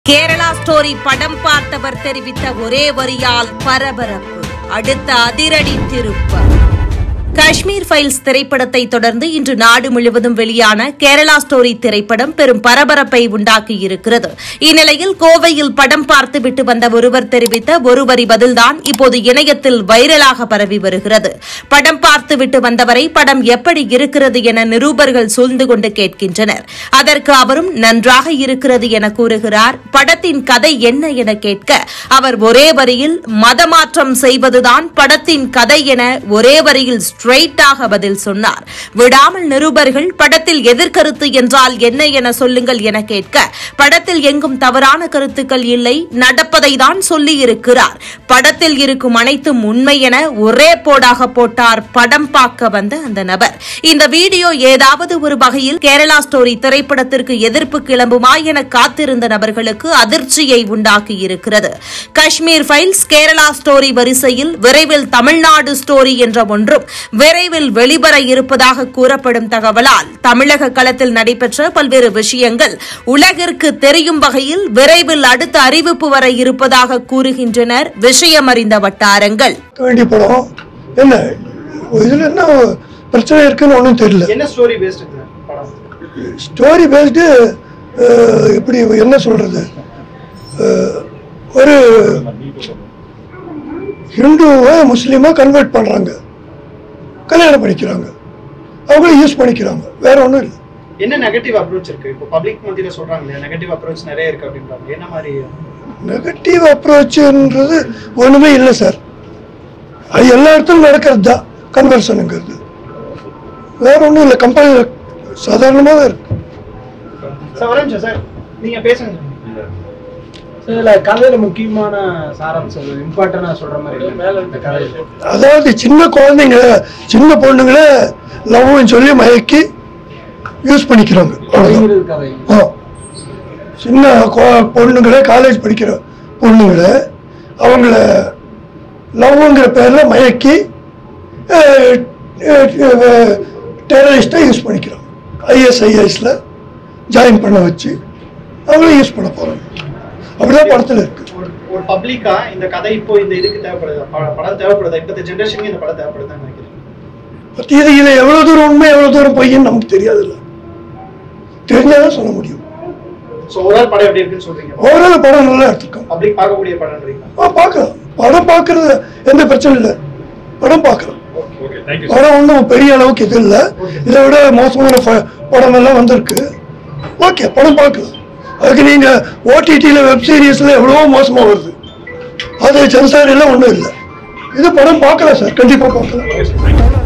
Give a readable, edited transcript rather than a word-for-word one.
Kerala story படம் பார்த்தவர் தெரிவித்த ஒரே வரியால் பரபரப்பு. அடுத்த அதிரடி திருப்பம். காஷ்மீர் ஃபைல்ஸ் திரைப்படத்தை தொடர்ந்து இன்று நாடு முழுவதும் வெளியான கேரளா ஸ்டோரி திரைப்படம் பெரும் பரபரப்பை உண்டாக்கியிருக்கிறது. இந்நிலையில் கோவையில் படம் பார்த்துவிட்டு வந்த ஒருவர் தெரிவித்த ஒரு வரி பதில்தான் இப்போது இணையத்தில் வைரலாக பரவி வருகிறது. படம் பார்த்துவிட்டு வந்தவரை படம் எப்படி இருக்கிறது என நிருபர்கள் சூழ்ந்து கொண்டு கேட்கின்றனர். அதற்கு அவரும் நன்றாக இருக்கிறது என கூறுகிறார். படத்தின் கதை என்ன என கேட்க அவர் ஒரே வரியில் மதமாற்றம் செய்வதுதான் படத்தின் கதை என ஒரே வரியில் ஸ்ட்ரெயிட்டாக பதில் சொன்னார். விடாமல் நிருபர்கள் படத்தில் எதிர்கருத்து என்றால் என்ன என சொல்லுங்கள் என கேட்க படத்தில் எங்கும் தவறான கருத்துக்கள் இல்லை, நடப்பதை தான் சொல்லியிருக்கிறார். படத்தில் இருக்கும் அனைத்தும் உண்மை என ஒரே போடாக போட்டார் படம் பார்க்க வந்த அந்த நபர். இந்த வீடியோ ஏதாவது ஒரு வகையில் கேரளா ஸ்டோரி திரைப்படத்திற்கு எதிர்ப்பு கிளம்புமா என காத்திருந்த நபர்களுக்கு அதிர்ச்சியை உண்டாக்கியிருக்கிறது. காஷ்மீர் ஃபைல்ஸ் கேரளா ஸ்டோரி வரிசையில் விரைவில் தமிழ்நாடு ஸ்டோரி என்ற ஒன்றும் விரைவில் வெளிவர இருப்பதாக கூறப்படும் தகவலால் தமிழக களத்தில் நடைபெற்ற பல்வேறு விஷயங்கள் உலகிற்கு தெரியும் வகையில் விரைவில் அடுத்த அறிவிப்பு வர இருப்பதாக கூறுகின்றனர் விஷயம் அறிந்த வட்டாரங்கள். பிரச்சனை இருக்குன்னு ஒன்றும் தெரியல. என்ன ஸ்டோரி பேஸ்டு படம்? ஸ்டோரி பேஸ்டு இப்படி என்ன சொல்றது, ஒரு ஹிந்துவை முஸ்லீமா கன்வெர்ட் பண்றாங்க, கல்யாணம் பண்ணிக்கிறாங்க, அவங்களும் யூஸ் பண்ணிக்கிறாங்க, வேற ஒன்றும் இல்லை. என்ன நெகட்டிவ் அப்ரோச் இருக்கு? இப்போ பப்ளிக் மத்தியில சொல்றாங்க நெகட்டிவ் அப்ரோச் நிறைய இருக்கு அப்படின்றாங்க. என்ன மாதிரி நெகட்டிவ் அப்ரோச்ன்றது ஒண்ணுமே இல்லை சார். அது எல்லா இடத்துலையும் நடக்கிறது தான் கன்வர்ஷனுங்கிறது, வேற ஒன்றும் இல்லை. கம்பெனி சாதாரணமாக தான் இருக்கு. சார் நீங்க பேசுங்க. கதையில முக்கியமான சாராம்சம் இம்பார்ட்டன்டா சொல்ற மாதிரி இல்ல. அதாவது சின்ன குழந்தைங்க சின்ன பொண்ணுங்களை லவ்னு சொல்லி மயக்கி யூஸ் பண்ணிக்கிறாங்க. சின்ன பொண்ணுங்களை காலேஜ் படிக்கிற பொண்ணுங்களை அவங்கள லவ்ங்கிற பேர்ல மயக்கி டெரரிஸ்டா யூஸ் பண்ணிக்கிறாங்க. ISISல ஜாயின் பண்ண வச்சு அவங்கள யூஸ் பண்ண போறாங்க. அப்படிதான் படத்துல இருக்கு. ஒரு பப்ளிக்கா இந்த கதை இப்போ இந்த இதுக்கு தேவைப்படுது, படம் தேவைப்படுது, இப்பத்த ஜெனரேஷனுக்கு இந்த படம் தேவைப்படுதுன்னு நினைக்கிறேன். இது எவ்வளவு தூரம் உண்மை எவ்வளவு தூரம் பொய்ன்னு நமக்கு தெரியாதுல்ல, தெரிஞ்சாதான் சொல்ல முடியும். ஓவரால் படம் எப்படி இருக்குன்னு சொல்றீங்க? ஓவரால் படம் நல்லா எடுத்துருக்கோம். பப்ளிக் பார்க்கக்கூடிய படம் பார்க்கலாம். படம் பார்க்கறது எந்த பிரச்சனை இல்லை, படம் பார்க்கலாம். படம் ஒன்றும் பெரிய அளவுக்கு இது இல்லை, இதை விட மோசமான படம் எல்லாம் வந்திருக்கு. ஓகே, படம் பார்க்கலாம். அதுக்கு நீங்க OTTல வெப் சீரிஸ்ல எவ்வளவோ மோசமா வருது, அது சென்சார் எல்லாம் ஒன்றும் இல்லை. இது படம் பார்க்கலாம் சார், கண்டிப்பா பார்க்கலாம்.